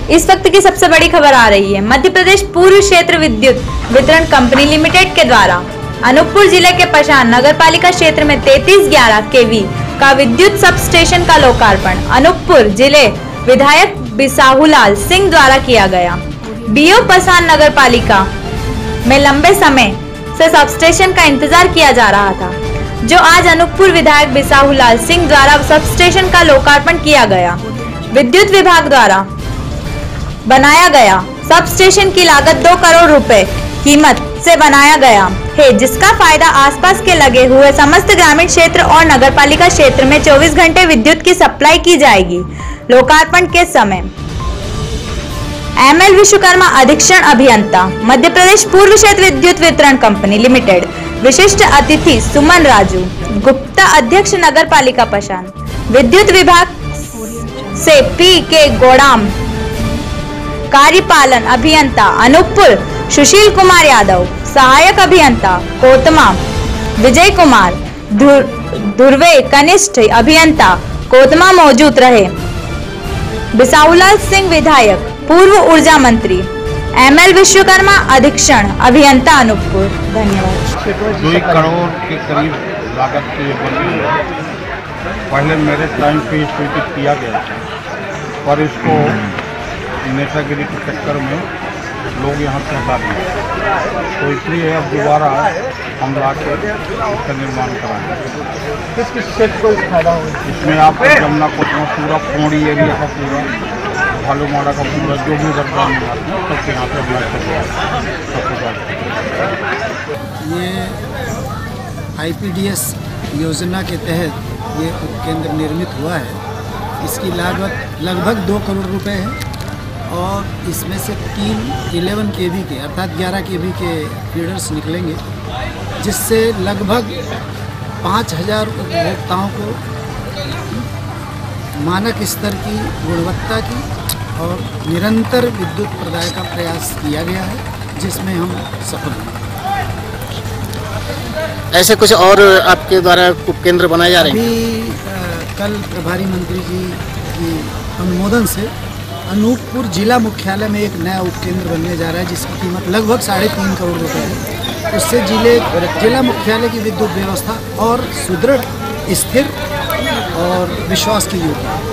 इस वक्त की सबसे बड़ी खबर आ रही है। मध्य प्रदेश पूर्व क्षेत्र विद्युत वितरण कंपनी लिमिटेड के द्वारा अनूपपुर जिले के पशान नगर पालिका क्षेत्र में 3311 केवी का विद्युत सब स्टेशन का लोकार्पण अनूपपुर जिले विधायक बिसाहूलाल सिंह द्वारा किया गया। बीओ पशान नगर पालिका में लंबे समय से सब स्टेशन का इंतजार किया जा रहा था, जो आज अनूपपुर विधायक बिसाहूलाल सिंह द्वारा सब स्टेशन का लोकार्पण किया गया। विद्युत विभाग द्वारा बनाया गया सब स्टेशन की लागत 2 करोड़ रुपए कीमत से बनाया गया है, जिसका फायदा आसपास के लगे हुए समस्त ग्रामीण क्षेत्र और नगरपालिका क्षेत्र में 24 घंटे विद्युत की सप्लाई की जाएगी। लोकार्पण के समय एमएल विश्वकर्मा अधीक्षण अभियंता मध्य प्रदेश पूर्व क्षेत्र विद्युत वितरण कंपनी लिमिटेड, विशिष्ट अतिथि सुमन राजू गुप्ता अध्यक्ष नगर पालिका पशान, विद्युत विभाग से पी के गोडाम कार्यपालन अभियंता अनूपपुर सुशील कुमार यादव, सहायक अभियंता कोतमा विजय कुमार, धुर्वे कनिष्ठ अभियंता कोतमा मौजूद रहे। बिसाहूलाल सिंह विधायक पूर्व ऊर्जा मंत्री, एमएल विश्वकर्मा अधीक्षण अभियंता अनूपपुर। धन्यवाद। 2 करोड़ के करीब लागत से बनी है। पहले मेरे टाइम पे स्वीकृत किया गया था, पर इसको नेतागिरी के चक्कर में लोग यहाँ से हटा दिए, तो इसलिए अब दोबारा हम ला के इसका निर्माण कराएंगे। किस क्षेत्र को फायदा होगा? इसमें आपको जमुना कोतमा पूरा पौड़ी एरिया का पूरा भालूमाड़ा का पूरा जो भी रकबा में आते हैं सबके यहाँ पे अप्लाई कर ये आईपीडीएस योजना के तहत ये उपकेंद्र निर्मित हुआ है। इसकी लागत लगभग 2 करोड़ रुपए है और इसमें से 11 केवी के अर्थात 11 केवी के फीडर्स निकलेंगे, जिससे लगभग 5000 उपभोक्ताओं को मानक स्तर की गुणवत्ता की और निरंतर विद्युत प्रदाय का प्रयास किया गया है, जिसमें हम सफल हुए। ऐसे कुछ और आपके द्वारा उपकेंद्र बनाए जा रहे हैं? अभी कल प्रभारी मंत्री जी की अनुमोदन से अनूपपुर जिला मुख्यालय में एक नया उपकेंद्र बनने जा रहा है, जिसकी कीमत लगभग 3.5 करोड़ रुपए है। उससे जिला मुख्यालय की विद्युत व्यवस्था और सुदृढ़, स्थिर और विश्वास की योग्य